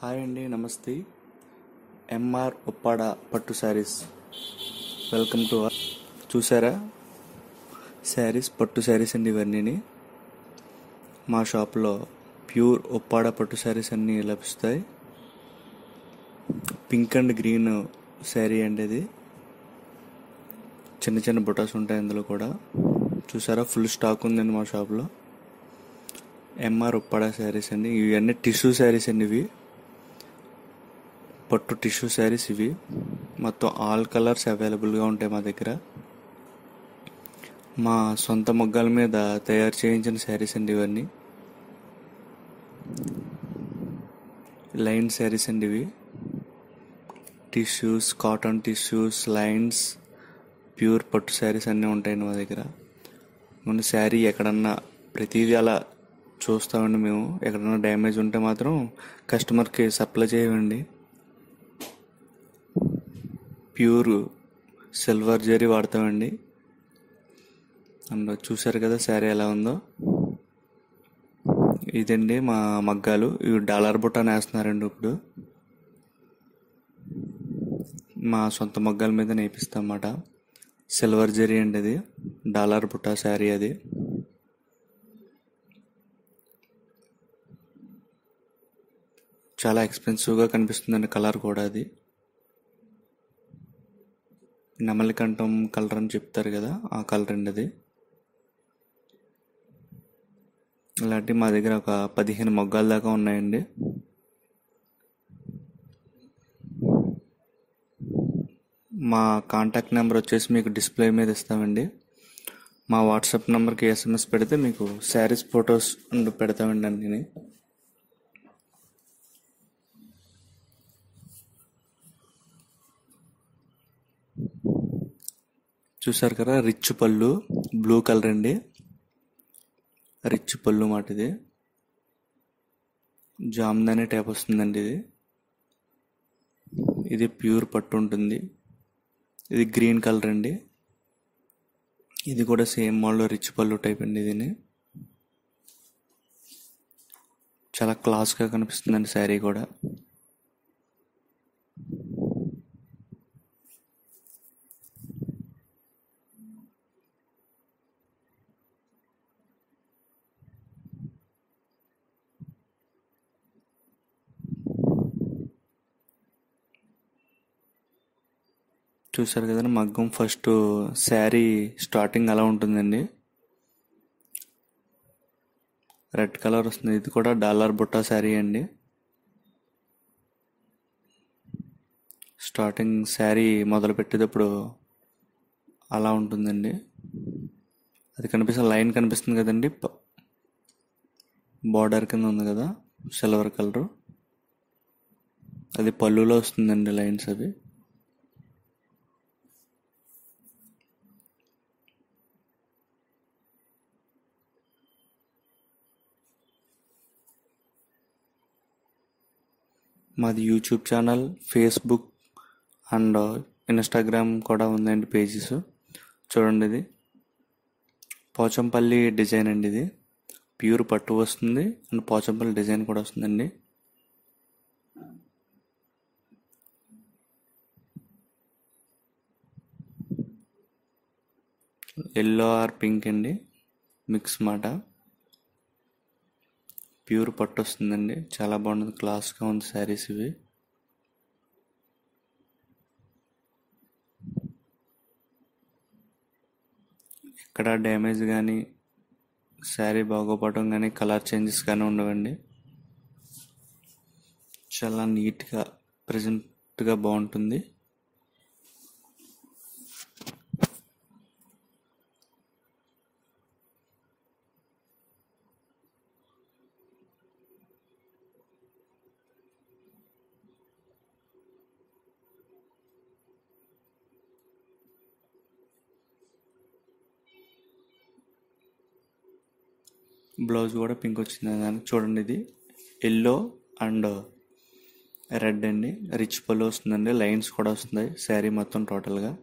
Hi అండి, నమస్తే. MR Uppada పట్టు శారీస్, వెల్కమ్ టు. చూసారా శారీస్, పట్టు శారీస్ అండి ఇవన్నీ. మా షాప్లో ప్యూర్ ఉప్పాడ పట్టు శారీస్ అన్నీ లభిస్తాయి. పింక్ అండ్ గ్రీన్ శారీ అండి ఇది. చిన్న చిన్న బుటాస్ ఉంటాయి అందులో కూడా. చూసారా, ఫుల్ స్టాక్ ఉందండి మా షాప్లో. ఎంఆర్ ఉప్పాడ శారీస్ అండి. ఇవన్నీ టిష్యూ శారీస్ అండి. ఇవి పట్టు టిష్యూ శారీస్. ఇవి మొత్తం ఆల్ కలర్స్ అవైలబుల్గా ఉంటాయి మా దగ్గర. మా సొంత మొగ్గాల మీద తయారు చేయించిన శారీస్ అండి ఇవన్నీ. లైన్ శారీస్ అండి ఇవి. Tissues, cotton tissues, lines, pure పట్టు శారీస్ అన్నీ ఉంటాయండి మా దగ్గర. మన శారీ ఎక్కడన్నా ప్రతిదీ అలా చూస్తామండి మేము. ఎక్కడన్నా డ్యామేజ్ ఉంటే మాత్రం కస్టమర్కి సప్లై చేయండి. ప్యూర్ సిల్వర్ జరీ వాడతామండి. అండ్ చూసారు కదా శారీ ఎలా ఉందో. ఇదండి మా మగ్గాలు. ఇవి డాలర్ బుట్ట నేస్తున్నారండి ఇప్పుడు. మా సొంత మగ్గాల మీద నేపిస్తాం అన్నమాట. సిల్వర్ జరీ అండి అది, డాలర్ బుట్ట శారీ అది. చాలా ఎక్స్పెన్సివ్గా కనిపిస్తుందండి కలర్ కూడా. అది నెమలికంఠం కలర్ అని చెప్తారు కదా, ఆ కలర్ అండి అది. ఇలాంటి మా దగ్గర ఒక 15 మొగ్గాల దాకా ఉన్నాయండి. మా కాంటాక్ట్ నెంబర్ వచ్చేసి మీకు డిస్ప్లే మీద ఇస్తామండి. మా వాట్సాప్ నెంబర్కి SMS పెడితే మీకు శారీస్ ఫొటోస్ పెడతామండి అన్నీ. చూసారు కదా, రిచ్ పళ్ళు, బ్లూ కలర్ అండి. రిచ్ పళ్ళు మాట ఇది. జామ్దాని టైప్ వస్తుందండి ఇది. ఇది ప్యూర్ పట్టు ఉంటుంది. ఇది గ్రీన్ కలర్ అండి. ఇది కూడా సేమ్ మోడల్ రిచ్ పళ్ళు టైప్ అండి. ఇది చాలా క్లాస్గా కనిపిస్తుందండి శారీ కూడా. చూసారు కదండి మగ్గం. ఫస్ట్ శారీ స్టార్టింగ్ అలా ఉంటుందండి. రెడ్ కలర్ వస్తుంది. ఇది కూడా డాలర్ బుట్టా శారీ అండి. స్టార్టింగ్ శారీ మొదలు పెట్టేటప్పుడు అలా ఉంటుందండి. అది కనిపిస్తుంది, లైన్ కనిపిస్తుంది కదండి, బార్డర్ కింద ఉంది కదా సిల్వర్ కలర్. అది పళ్ళులో వస్తుందండి లైన్స్ అవి. మాది YouTube channel, Facebook and Instagram కూడా ఉందండి పేజెస్. చూడండి, ఇది పోచంపల్లి డిజైన్ అండి. ఇది ప్యూర్ పట్టు వస్తుంది అండ్ పోచంపల్లి డిజైన్ కూడా వస్తుందండి. ఎల్లో ఆర్ పింక్ అండి, మిక్స్ మాట. ప్యూర్ పట్టు వస్తుందండి. చాలా బాగుంటుంది, క్లాస్గా ఉంది శారీస్ ఇవి. ఎక్కడ డ్యామేజ్ కానీ, శారీ బాగోపడటం కానీ, కలర్ చేంజెస్ కానీ ఉండవండి. చాలా నీట్గా ప్రజెంట్గా బాగుంటుంది. బ్లౌజ్ కూడా పింక్ వచ్చింది దానికి. చూడండి, ఇది ఎల్లో అండ్ రెడ్ అండి. రిచ్ పళ్ళు వస్తుందండి. లైన్స్ కూడా వస్తున్నాయి శారీ మొత్తం టోటల్గా.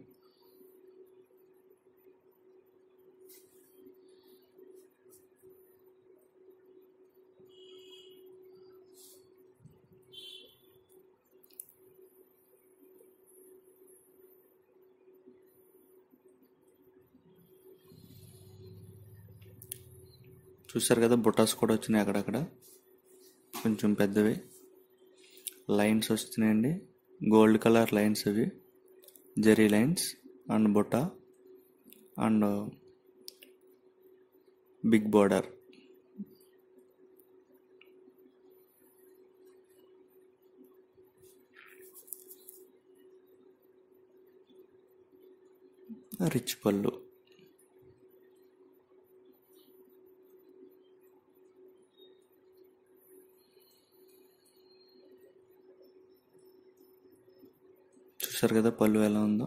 చూసారు కదా, బుటాస్ కూడా వచ్చినాయి అక్కడక్కడ, కొంచెం పెద్దవి లైన్స్ వస్తున్నాయండి. గోల్డ్ కలర్ లైన్స్ ఇవి, జెరీ లైన్స్ అండ్ బుటా అండ్ బిగ్ బోర్డర్. రిచ్ పళ్ళు. చూసారు కదా పళ్ళు ఎలా ఉందో.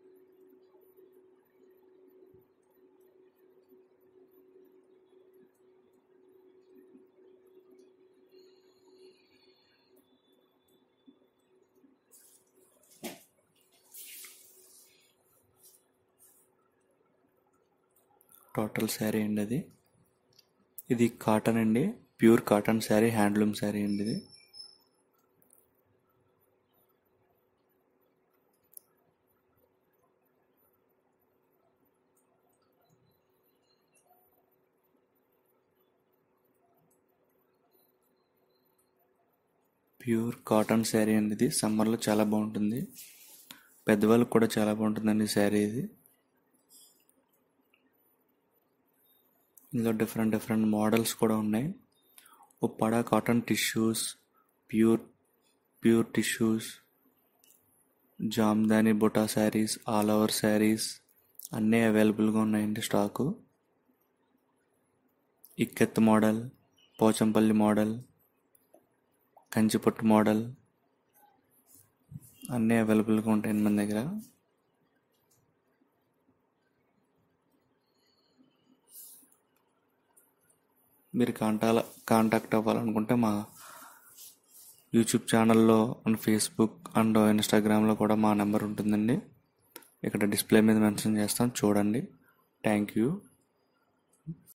టోటల్ శారీ అండి అది. ఇది కాటన్ అండి, pure cotton sari, handloom sari అండి ఇది. ప్యూర్ కాటన్ శారీ అండి ఇది. సమ్మర్లో చాలా బాగుంటుంది, పెద్దవాళ్ళకి కూడా చాలా బాగుంటుందండి శారీ ఇది. ఇందులో డిఫరెంట్ డిఫరెంట్ మోడల్స్ కూడా ఉన్నాయి. Uppada cotton tissues, pure tissues, Jamdani బుటా శారీస్, ఆల్ ఓవర్ శారీస్ అన్నీ అవైలబుల్గా ఉన్నాయండి stock. Ikat model, Pochampally model, కంచిపట్టు మోడల్ అన్నీ అవైలబుల్గా ఉంటాయండి మన దగ్గర. మీరు కాంటాక్ట్ అవ్వాలనుకుంటే మా యూట్యూబ్ ఛానల్లో అండ్ ఫేస్బుక్ అండ్ ఇన్స్టాగ్రామ్లో కూడా మా నెంబర్ ఉంటుందండి. ఇక్కడ డిస్ప్లే మీద మెన్షన్ చేస్తాం, చూడండి. Thank you.